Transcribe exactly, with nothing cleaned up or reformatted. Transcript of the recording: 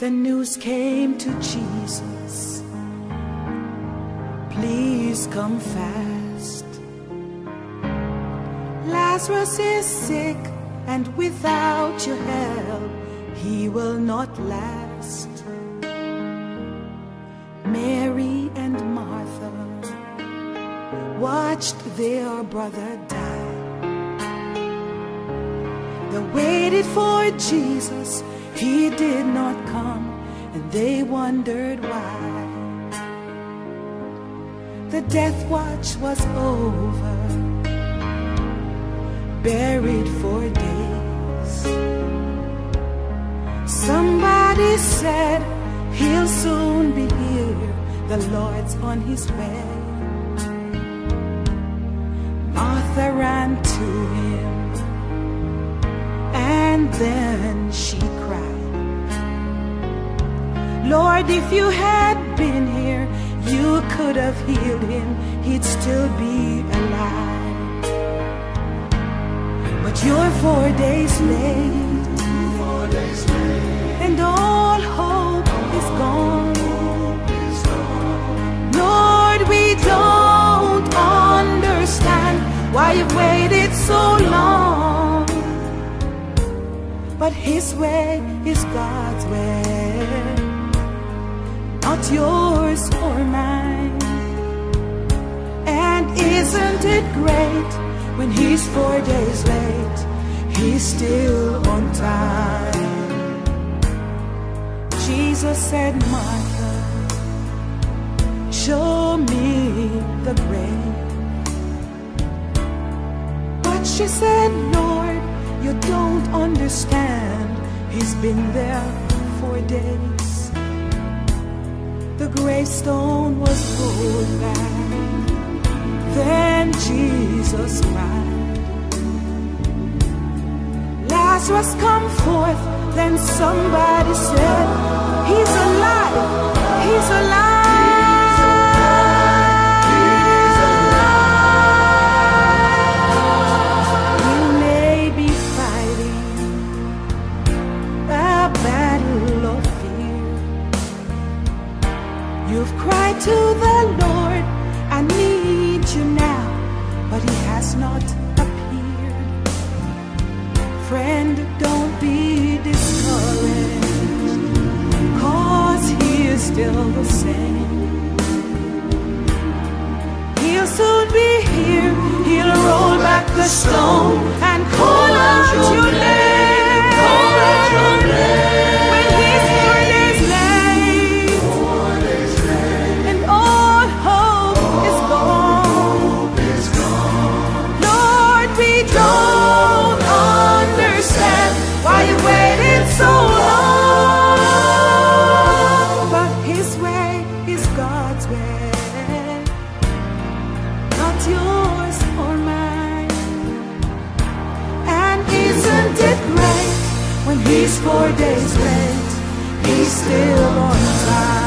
the news came to Jesus, please come fast. Lazarus is sick, and without your help, he will not last. Mary and Martha watched their brother die. They waited for Jesus, he did not come, and they wondered why. The death watch was over, buried for days. Somebody said, he'll soon be here, the Lord's on his way. Martha ran to him, and then she cried, Lord, if you had been here, you could have healed him, he'd still be alive. But you're four days late, four days late, and all hope is gone. Lord, we don't understand why you've waited so long. But his way is God's way, not yours or mine. And isn't it great, when he's four days late, he's still on time. Jesus said, Martha, show me the grave. But she said, Lord, you don't understand, he's been there for days. The gravestone was pulled back, then Jesus cried, Lazarus, come forth. Then somebody said, he's alive, he's alive. You've cried to the Lord, I need you now, but he has not appeared. Friend, don't be discouraged, 'cause he is still the same. He'll soon be here, he'll roll back the stone and call out your name. Call out your name. When he's four days late, four days late, and all hope all is gone. Hope is gone. Lord, we don't understand why you waited so long. But his way is God's way, not yours or mine. And isn't it great, when he's four days late, he's still on time.